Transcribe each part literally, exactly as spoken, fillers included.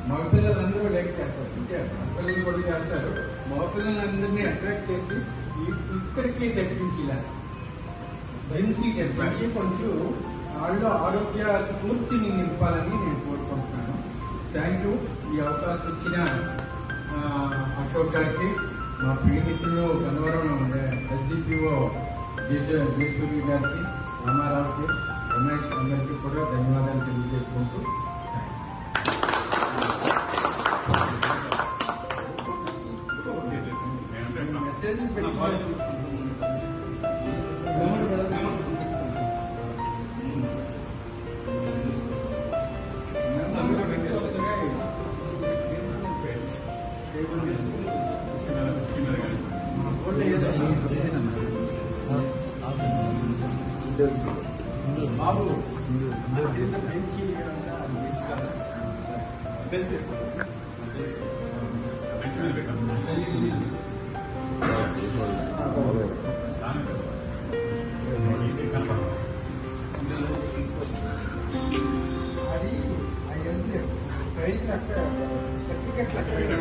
మగపిల్లలందరూ like చేస్తారు, అంటే మగపిల్లలు కూడా చేస్తారు. మగపిల్లలందరినీ అట్రాక్ట్ చేసి ఇక్కడికి తెప్పించేలా జిమ్సీ తెప్పించి కొంచెం వాళ్ళు ఆరోగ్య స్ఫూర్తిని నింపాలని నేను కోరుకుంటున్నాను. Thank you. ఈ అవకాశం ఇచ్చిన అశోక్ గారికి, మా ప్రియమిత్రులు గన్నవరం ఎస్డిపిఓ జయసూరి గారికి, రామారావుకి, రమేష్ అందరికీ కూడా ధన్యవాదాలు తెలియజేసుకుంటూ మెసేజ్ బాబు అది అవన్నీ ప్రైజ్ సర్టిఫికెట్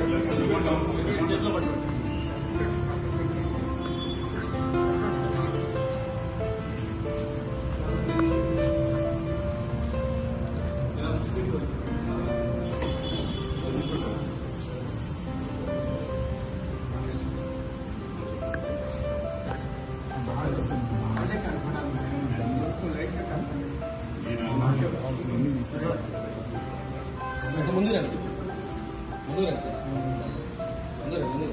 ముందు రండి ముందు రండి ముందు ముందు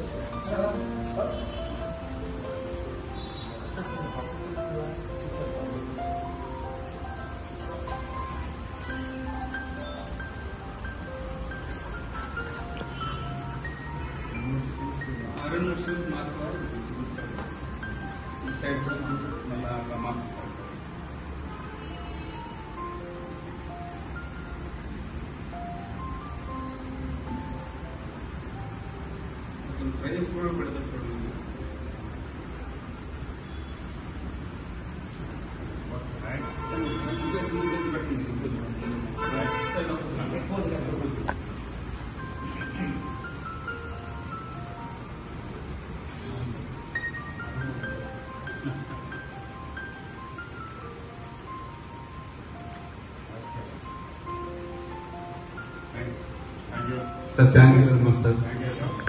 రెండు షూస్ మార్క్స్ సైడ్ మళ్ళీ మార్క్స్ ప్రైజెస్ కూడా పెడతారు. Sir, thank you very much, sir.